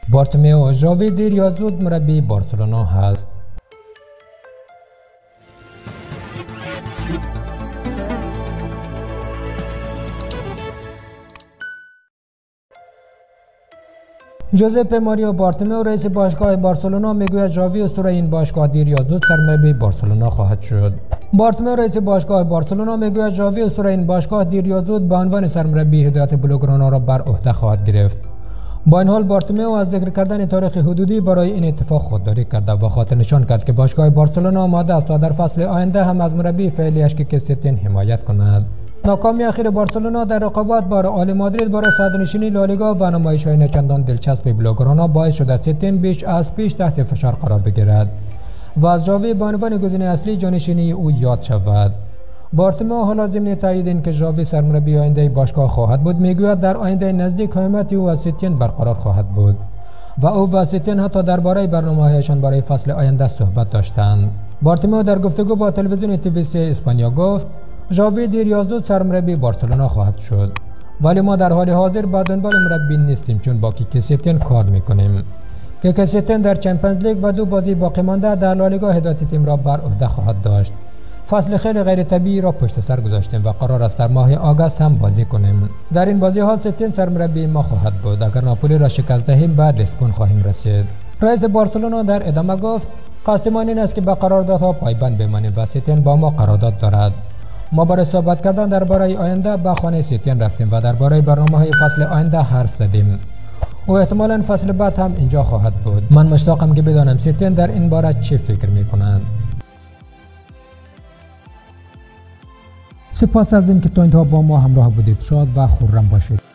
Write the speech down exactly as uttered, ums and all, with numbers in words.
بارتومیو ژاوی دیر یا زود مربی بارسلونا هست. ژوزپه ماریو بارتومیو رئیس باشگاه بارسلونا میگوید ژاوی اسطوره این باشگاه دیر یا زود سرمربی بارسلونا خواهد شد. بارتومیو رئیس باشگاه بارسلونا میگوید ژاوی اسطوره این باشگاه دیر یا زود به عنوان سرمربی هدایت بلوگرانا را بر عهده خواهد گرفت. با این حال بارتومیو از ذکر کردن تاریخ حدودی برای این اتفاق خودداری کرده و خاطر نشان کرد که باشگاه بارسلونا آماده است تا در فصل آینده هم از مربی فعلیش کیک ستین حمایت کند. ناکامی اخیر بارسلونا در رقابت با رئال مادرید برای صدرنشینی لالیگا و نمایش‌های نچندان دلچسب بلوگرانا باعث شده ستین بیش از پیش تحت فشار قرار بگیرد و از ژاوی به عنوان گزینه اصلی جانشینی او یاد شود. بارتومیو حالا ضمن تایید اینکه ژاوی سرمربی آینده باشگاه خواهد بود میگوید در آینده نزدیک حمایت او از ستین برقرار خواهد بود و او و ستین حتی درباره برنامه‌هایشان برای فصل آینده صحبت داشتند. بارتومیو در گفتگو با تلویزیون تی وی سی اسپانیا گفت ژاوی دیر یا زود سرمربی بارسلونا خواهد شد، ولی ما در حال حاضر با دنبال مربی نیستیم چون با کیک ستین کار میکنیم. کیک ستین در چمپیونز لیگ و دو بازی باقی مانده در لالیگا هدایت تیم را بر عهده خواهد داشت. فصل خیلی غیر طبیعی را پشت سر گذاشتیم و قرار است در ماه آگوست هم بازی کنیم. در این بازی ها ستین سرمربی ما خواهد بود. اگر ناپولی را شکست دهیم به لیسبون خواهیم رسید. رئیس بارسلونا در ادامه گفت قصد ما این است که به قراردادها پایبند بمانیم و ستین با ما قرارداد دارد. ما برای صحبت کردن درباره آینده به خانه ستین رفتیم و درباره برنامه‌های فصل آینده حرف زدیم. او احتمالاً فصل بعد هم اینجا خواهد بود. من مشتاقم که بدانم ستین در این باره چه فکر می‌کند. سپاس از اینکه تا اینجا با ما همراه بودید. شاد و خرم باشید.